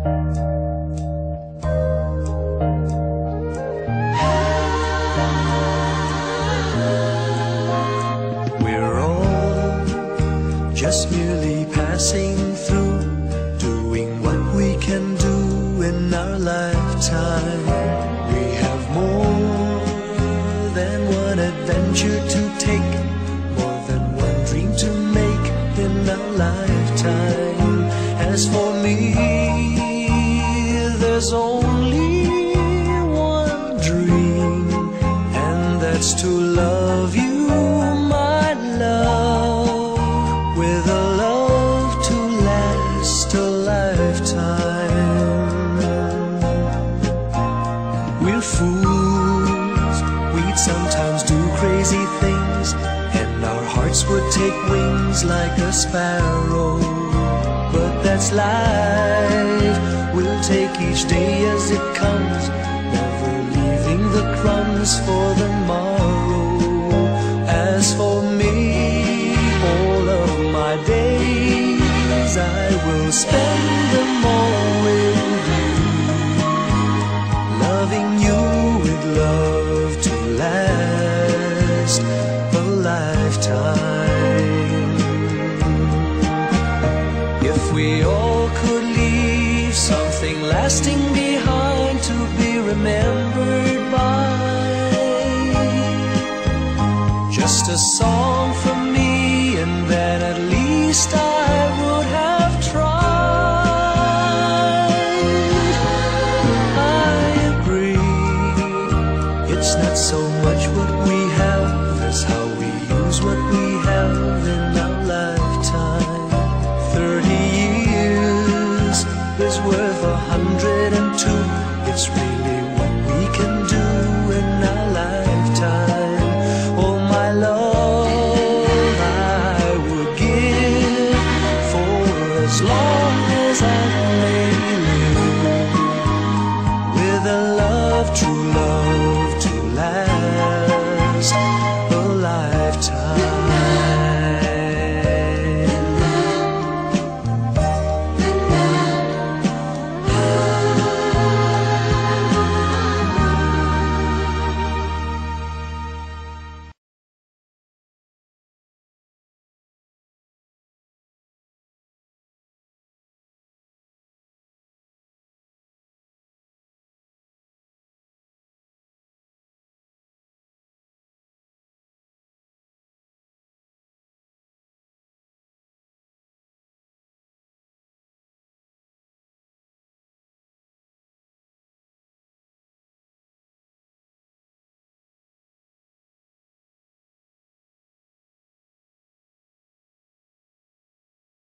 We're all just merely passing through, doing what we can do in our lifetime. We have more than one adventure to take, more than one dream to make in our lifetime. As for me, there's only one dream, and that's to love you, my love, with a love to last a lifetime. We're fools, we'd sometimes do crazy things, and our hearts would take wings like a sparrow. But that's life, we'll take each day as it comes, never leaving the crumbs for the morrow. As for me, all of my days I will spend them all with you, loving you with love to last a lifetime. If we all could leave something lasting behind to be remembered by, just a song from me, and then at least